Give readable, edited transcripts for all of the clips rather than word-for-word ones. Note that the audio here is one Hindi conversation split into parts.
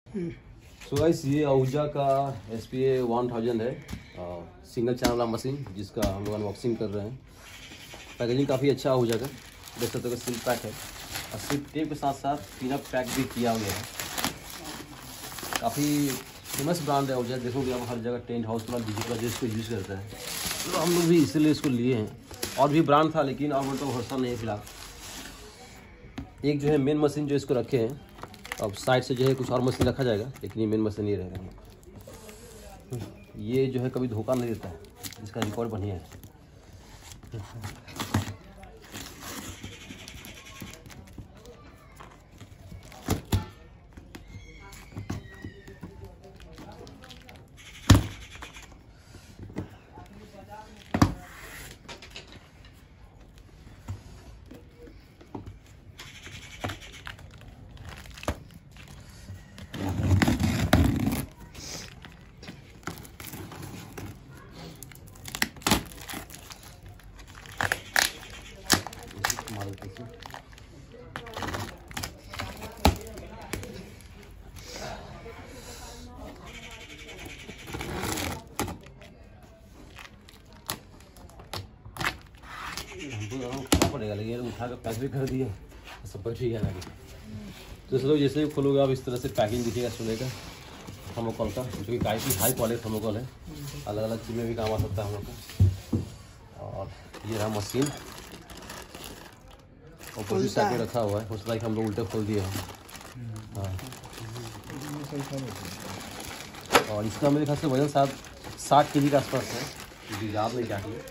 सो गाइस, ये आहूजा का SPA 1000 है, सिंगल चैनल वाला मशीन जिसका हम लोग अनबॉक्सिंग कर रहे हैं। पैकेजिंग काफ़ी अच्छा आहूजा का, देख सकते हो सील पैक है और सील टेप के साथ साथ पिनअप पैक भी किया हुआ है। काफ़ी फेमस ब्रांड है आहूजा, देखोगे आप हर जगह टेंट हाउस वाला डिजिटल जिसको यूज़ करता है, तो हम लोग भी इसीलिए इसको लिए हैं। और भी ब्रांड था लेकिन और तो भरोसा नहीं है फिलहाल। एक जो है मेन मशीन जो इसको रखे हैं, अब साइड से जो है कुछ और मशीन रखा जाएगा, लेकिन ये मेन मशीन ही रहेगा। ये जो है कभी धोखा नहीं देता है, इसका रिकॉर्ड बढ़िया है। हमको पड़ेगा, लेकिन उठा कर पैक भी कर दिया, सब बैठ ही गया। तो लोग जैसे ही खोलोगे आप इस तरह से पैकिंग दिखेगा सोने का, थर्मोकॉल का, जो कि काफ़ी हाई क्वालिटी थर्मोकॉल है, अलग अलग चीज़ में भी काम आ सकता है हम लोग का। और ये रहा मशीन, ऊपर भी साइड रखा हुआ है, हो सकता है कि हम लोग उल्टे खोल दिए हैं। हाँ, और इसका मेरे ख्याल से वजन 60 kg के आसपास है, क्योंकि याद नहीं क्या किया।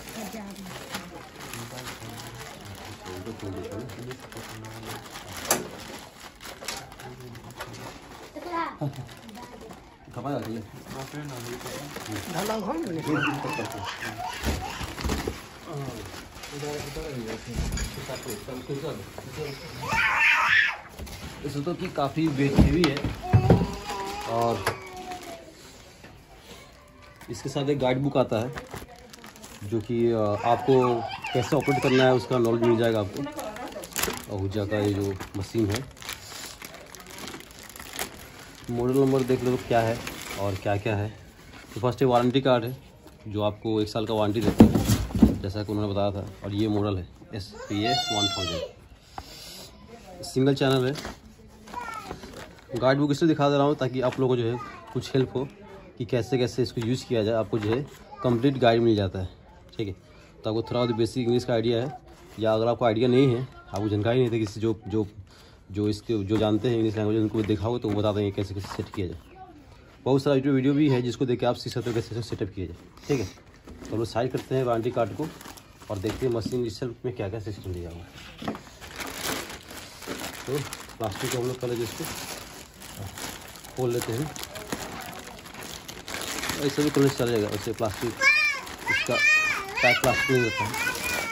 इसको कि काफ़ी वेट हेवी है, और इसके साथ एक गाइड बुक आता है, जो कि आपको कैसे ऑपरेट करना है उसका नॉलेज मिल जाएगा आपको। आहूजा का ये जो मशीन है, मॉडल नंबर देख लो क्या है और क्या क्या है। तो फर्स्ट ये वारंटी कार्ड है, जो आपको 1 साल का वारंटी देते हैं, जैसा कि उन्होंने बताया था। और ये मॉडल है SPA 1000, सिंगल चैनल है। गाइड बुक इसलिए दिखा दे रहा हूँ ताकि आप लोगों को जो है कुछ हेल्प हो कि कैसे कैसे इसको यूज़ किया जाए, आपको जो है कंप्लीट गाइड मिल जाता है। ठीक है, तो आपको थोड़ा बेसिक इंग्लिश का आइडिया है, या अगर आपको आइडिया नहीं है, आपको जानकारी नहीं थी, किसी जो इसके जो जानते हैं इंग्लिश लैंग्वेज, उनको दिखाओ तो वो बता देंगे कैसे कैसे सेट किया जाए। बहुत सारा वीडियो भी है जिसको देख के आप सीख सकते हो कैसे सेटअप किया जाए। ठीक है, तो हम लोग साइड करते हैं वारंटी कार्ड को और देखते हैं मशीन सेल्फ में क्या क्या सिस्टम दिया हुआ है। तो प्लास्टिक को हम लोग पहले जिसको खोल लेते हैं, ऐसे भी खोलने से चलेगा, ऐसे प्लास्टिक इसका पैक प्लास्टिक नहीं होता है।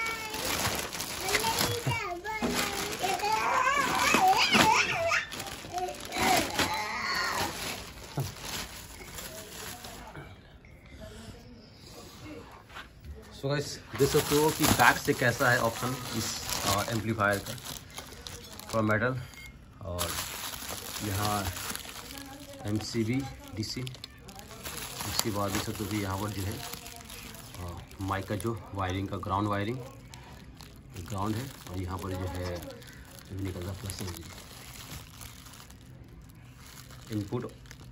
सो गाइस, देख सकते हो कि बैक से कैसा है ऑप्शन इस एम्पलीफायर का, थोड़ा मेटल, और यहाँ MCB DC। उसके बाद देख सकते हो कि यहाँ पर जो है माइक का जो वायरिंग का ग्राउंड है, और यहाँ पर जो है निकल रहा प्लस इनपुट,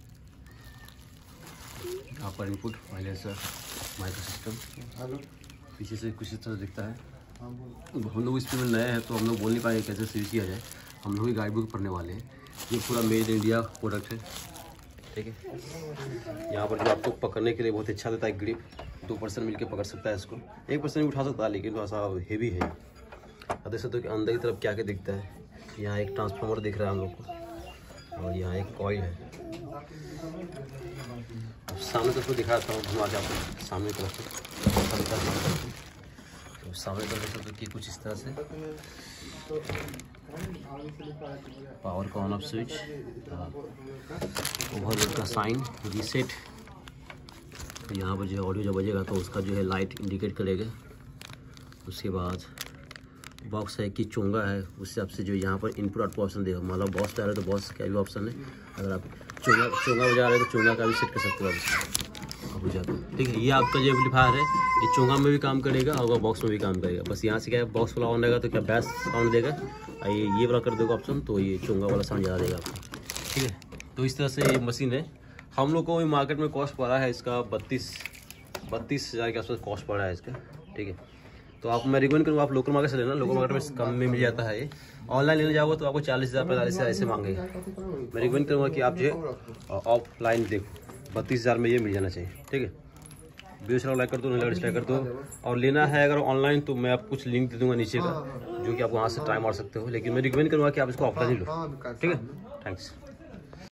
यहाँ पर इनपुट माइनसर माइक्रो सिस्टम पीछे से कुछ इस तरह दिखता है। हम लोग इसमें नए हैं तो हम लोग बोल नहीं पाएंगे कैसे सील किया जाए, हम लोग ही गाइड बुक पढ़ने वाले हैं। ये पूरा मेड इन इंडिया प्रोडक्ट है। ठीक है, यहाँ पर जो आपको पकड़ने के लिए बहुत अच्छा देता है ग्रिप, 2 पर्सन मिलकर पकड़ सकता है इसको, 1 पर्सन भी उठा सकता है, लेकिन थोड़ा सा हेवी है। अब देख सकते हो कि अंदर की तरफ क्या क्या दिखता है। यहाँ एक ट्रांसफार्मर दिख रहा है हम लोग को, और यहाँ एक कॉइल है। अब सामने तरफ दिखाता हूँ, घुमा के आपको सामने तरफ से, तो सामने तरफ देख सकते हो कि कुछ इस तरह से पावर का ऑन ऑफ स्विच, ओवरलोड का साइन, रीसेट। तो यहाँ पर जो है ऑडियो जब बजेगा तो उसका जो है लाइट इंडिकेट करेगा। उसके बाद बॉक्स है कि चोंगा है, उससे आपसे जो यहाँ पर इनपुट आउटपुट ऑप्शन देगा। मतलब बॉस पे आ रहा है तो बॉस का भी ऑप्शन है, अगर आप चोंगा बजा रहे तो चोंगा का भी सेट कर सकते हो आप जाकर। ठीक है, ये आपका जो एम्पलीफायर है ये चोंगा में भी काम करेगा और बॉक्स में भी काम करेगा। बस यहाँ से क्या है, बॉक्स वाला ऑन रहेगा तो क्या बेस साउंड देगा, और ये वाला कर देगा ऑप्शन तो ये चोंगा वाला साउंड ज़्यादा देगा आपको। ठीक है, तो इस तरह से ये मशीन है। हम लोग को मार्केट में कॉस्ट पड़ा है इसका 32,000 के आसपास कॉस्ट पड़ा है इसका। ठीक है, तो आप मैं रिकमेंड करूँगा आप लोकल मार्केट से लेना, लोकल मार्केट में कम में मिल जाता है। ये ऑनलाइन लेने जाओगे तो आपको 40,000 45,000 ऐसे मांगेगा। मैं रिकमेंड करूँगा कि आप जो है ऑफलाइन देखो, 32,000 में ये मिल जाना चाहिए। ठीक है, वीडियो चला लाइक कर दो, नहीं डिसलाइक कर दो। और लेना है अगर ऑनलाइन तो मैं आपको कुछ लिंक दे दूँगा नीचे का, जो कि आप वहाँ से ट्राई मार सकते हो, लेकिन मैं रिकमेंड करूँगा कि आप इसको ऑफलाइन ही लो। ठीक है, थैंक्स।